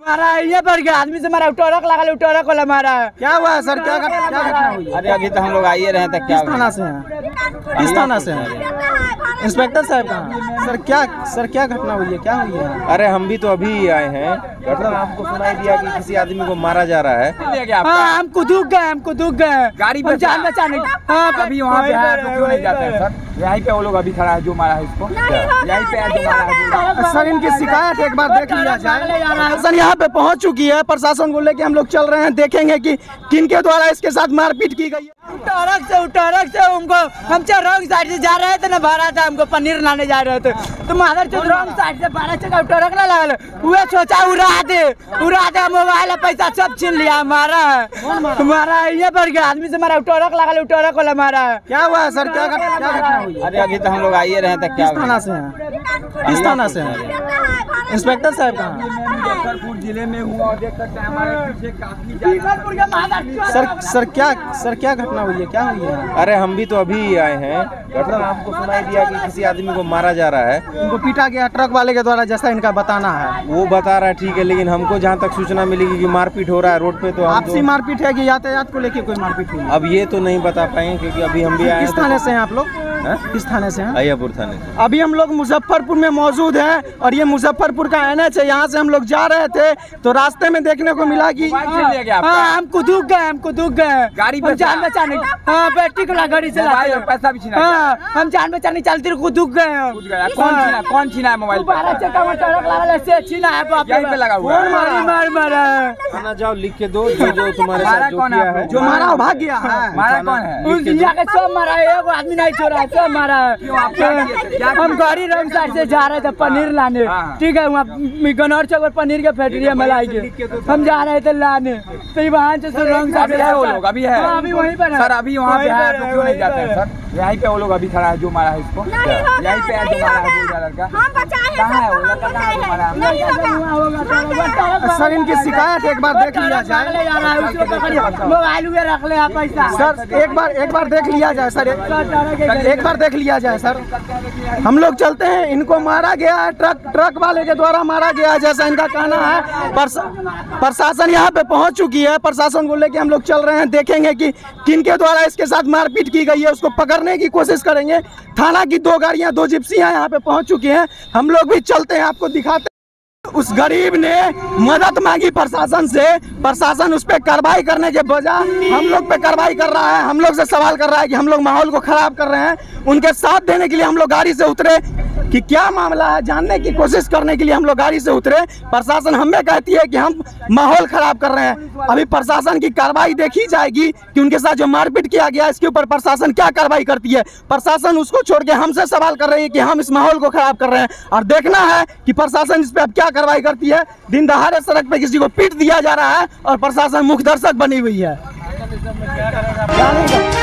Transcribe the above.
मारा ये पर गया आदमी से मारा उटोरक लगा उटोरक वाला मारा। क्या हुआ है सर? क्या घटना हुई? अरे अभी तो हम लोग आइए रहे थे। किस थाना से हैं? किस थाना से हैं? इंस्पेक्टर साहब कहाँ? सर क्या घटना हुई है? क्या हुई है? अरे हम भी तो अभी आए हैं। मतलब आपको सुनाई दिया कि किसी आदमी को मारा जा रहा है। हाँ हमको दुख गए गाड़ी पर जान बचाने। हाँ अभी वहाँ पे है तो क्यों नहीं जाते हैं सर? यहीं पे वो लोग अभी खड़ा है जो मारा है इसको। यहीं पे है जो मारा है। सर इनकी शिकायत एक बार देख लिया जाए। सर यहाँ पे पहुँच चुकी है, प्रशासन को लेके हम लोग चल रहे हैं, देखेंगे कि किनके द्वारा इसके साथ मारपीट की गई है। उटोरक से हमको हम रॉन्ग साइड से जा रहे थे ना, भरा था हमको पनीर लाने जा रहे थे तो माधर चौक रॉन्ग साइड से 12 चक्का उटोरक ना लगा हुए, सोचा उड़ा दे मोबाइल पैसा सब छीन लिया। मारा ये पर गया आदमी से मारा उटोरक लगा उटोरक वाला मारा। क्या हुआ है सर? क्या घटना हुई? अरे अभी तो हम लोग आइए रहे थे। किस थाना से हैं? किस थाना से हैं? इंस्पेक्टर साहब कहाँ? मुजफ्फरपुर जिले में हुआ और देख सकते हैं हमारे पीछे काफी सर क्या घटना हुई है? क्या हुई है? अरे हम भी तो अभी आए हैं। मतलब आपको सुनाई दिया कि किसी आदमी को मारा जा रहा है। उनको पीटा गया ट्रक वाले के द्वारा, जैसा इनका बताना है। वो बता रहा है ठीक है, लेकिन हमको जहाँ तक सूचना मिलेगी कि मारपीट हो रहा है रोड पे। तो आपसी मारपीट है कि यातायात को लेके कोई मारपीट हुई? अब ये तो नहीं बता पाएंगे क्योंकि अभी हम भी आए। किस थाने से हैं आप लोग? किस थाने से हैं? अय्यापुर थाने से। अभी हम लोग मुजफ्फरपुर में मौजूद हैं और ये मुजफ्फरपुर का NH है। यहाँ से हम लोग जा रहे थे तो रास्ते में देखने को मिला कि हमको दुख गए गाड़ी पर जान बचाने। हाँ बेटी को गाड़ी से पैसा भी छीना। हम जान बचाने चलते दुख गए। कौन छीना है मोबाइल? 12 चक्का से छीना है। यहीं पे लगा हुआ है। मारा खाना जाओ लिख के दो जो तुम्हारे साथ जो किया है। जो मारा भाग गया है। मारा कौन है? सब मारा है, एक आदमी नहीं छोड़ा है, सब मारा है। हम गाड़ी रंग साइड से जा रहे थे पनीर लाने, ठीक है, वहाँ गनौर चौक पर पनीर के फैक्ट्री है मलाई के, हम जा रहे थे लाने तो वहाँ से रंग साइड वो लोग अभी है। अभी वहीं पर सर अभी वहाँ पे है तो क्यों नहीं जाते हैं सर? यहीं पे वो लोग अभी खड़ा है जो मारा है इसको। यहीं पे है जो मारा है वो लड़का। कहाँ है वो लड़का? कहाँ है जो मारा है? सर इनकी शिकायत एक बार देख लिया जाए। मोबाइल में रख ले पैसा। सर एक बार देख लिया जाए। सर एक बार देख लिया जाए। सर हम लोग चलते हैं। इनको मारा गया है, ट्रक वाले के द्वारा मारा गया है जैसा इनका कहना है। प्रशासन यहाँ पे पहुँच चुकी है, प्रशासन को लेके हम लोग चल रहे हैं, देखेंगे कि किनके द्वारा इसके साथ मारपीट की गई है, उसको पकड़ने की कोशिश करेंगे। थाना की 2 गाड़ियाँ 2 जिप्सियाँ यहाँ पे पहुँच चुकी हैं। हम लोग भी चलते हैं, आपको दिखाते हैं। उस गरीब ने मदद मांगी प्रशासन से, प्रशासन उस पर कार्रवाई करने के बजाय हम लोग पे कार्रवाई कर रहा है, हम लोग से सवाल कर रहा है कि हम लोग माहौल को खराब कर रहे हैं। उनके साथ देने के लिए हम लोग गाड़ी से उतरे कि क्या मामला है जानने की कोशिश करने के लिए हम लोग गाड़ी से उतरे। प्रशासन हमें कहती है कि हम माहौल खराब कर रहे हैं। अभी प्रशासन की कार्रवाई देखी जाएगी कि उनके साथ जो मारपीट किया गया इसके ऊपर प्रशासन क्या कार्रवाई करती है। प्रशासन उसको छोड़ के हमसे सवाल कर रही है कि हम इस माहौल को खराब कर रहे हैं और देखना है कि प्रशासन इस पर अब क्या कार्रवाई करती है। दिन दहाड़े सड़क पे किसी को पीट दिया जा रहा है और प्रशासन मुख्य दर्शक बनी हुई है।